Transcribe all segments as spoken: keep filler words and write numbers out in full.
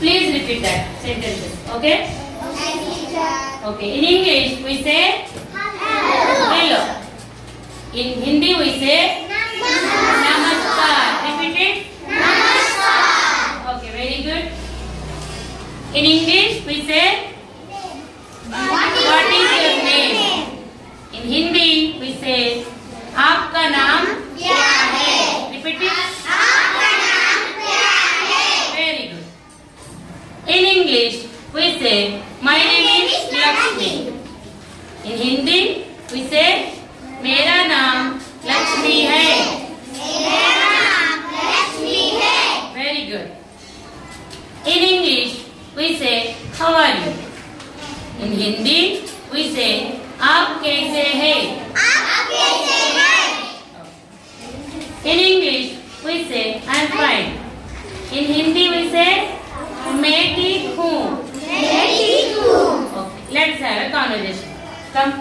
Please repeat that sentences. Okay? Okay. In English we say hello. Hello. In Hindi we say namaskar. Repeat it. Namaskar. Okay. Very good. In English we say what is your name? In Hindi we say आपका नाम क्या है? Repeat it. आपका नाम क्या है? Very good. In English we say my name is Lakshmi. In Hindi we say मेरा नाम लक्ष्मी है. मेरा नाम लक्ष्मी है. Very good. In English we say how are you? In Hindi we say आप कैसे हैं? आप कैसे हैं? In English we say I'm fine. In Hindi we say मैं ठीक हूँ. मैं ठीक हूँ. Okay. Let's have a conversation. Come.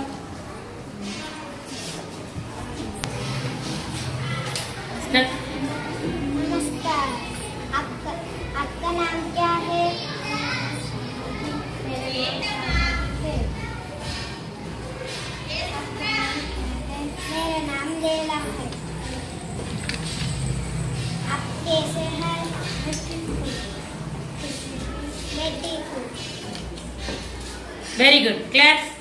नमस्कार. आपका आपका नाम क्या है? मेरा नाम लेला है. आप कैसे हैं? मैं ठीक हूँ. Very good. Claps.